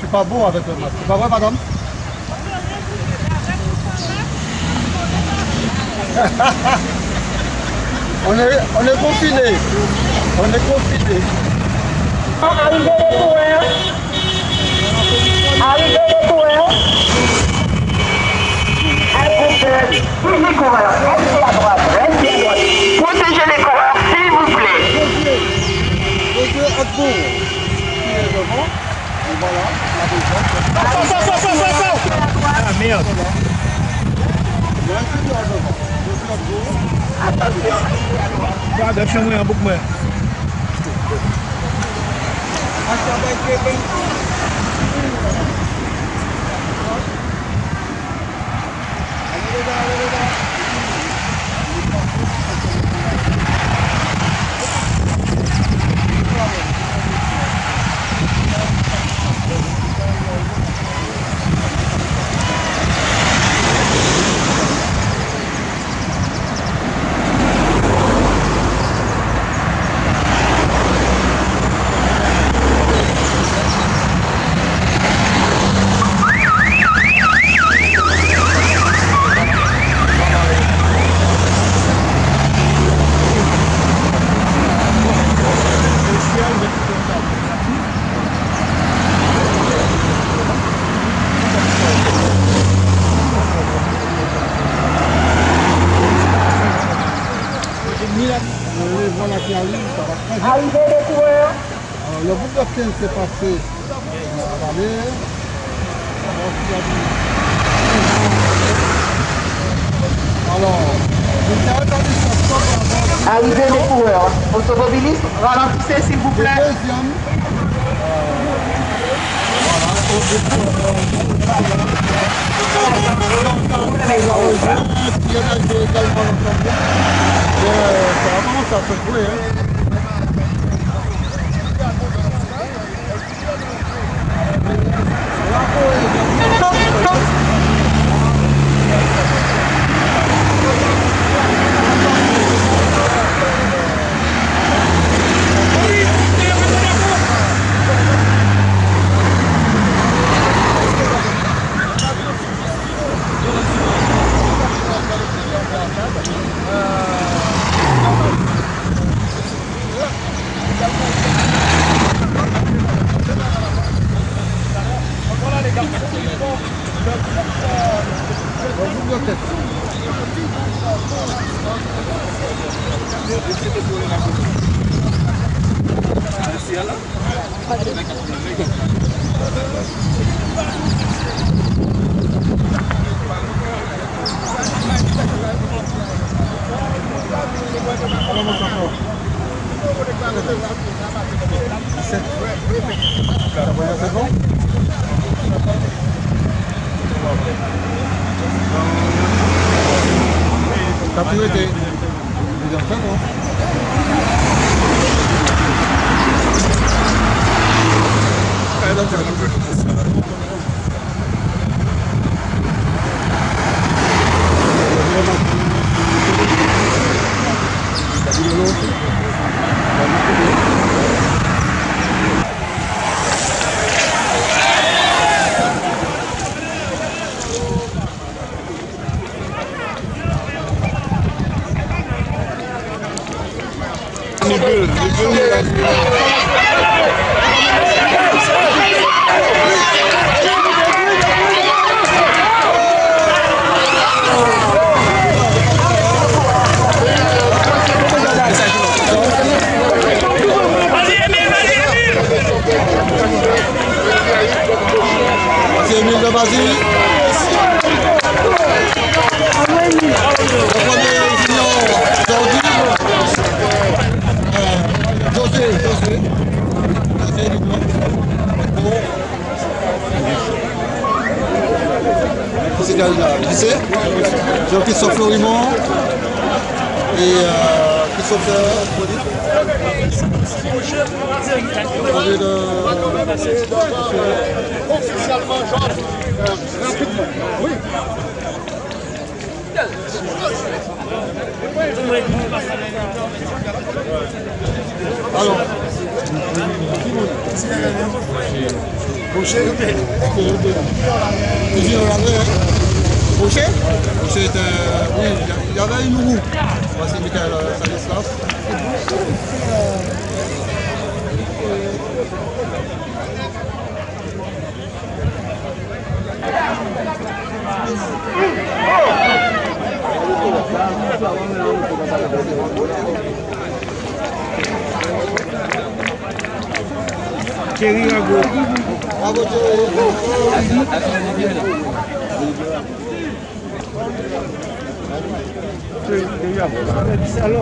c'est pas bon avec le masque. C'est pas vrai, madame? On est confinés. On est confinés. Arrivez les coureurs. Arrivez les coureurs. Tous les coureurs, restez à droite, restez à droite. Protégez les coureurs, s'il vous plaît. Monsieur Adbo, qui est devant. Et voilà, la deuxième. Ah merde. Il y a un qui est devant. Monsieur Adbo. Attention. Attention, moi, un bouc, moi. Voilà qui arrive, ça va très vite. Arrivez les coureurs. Alors, le bout de 15 s'est passé à l'aller. Alors, Arrivez les coureurs. Automobilistes, ralentissez s'il vous plaît. deuxième. Ça commence à se jouer. C'est bon? T'as pu aider. C'est bon. C'est Emile de Basile. Le premier junior aujourd'hui. José. C'est lycée. Jean-Christophe Florimont et Christopher Produit de... Officiellement, Jean, rapidement. Oui. Alors, Boucher. Boucher. Boucher était... Oui, il y avait une roue. Voici Michael Stanislas. Thierry Rago. Alors,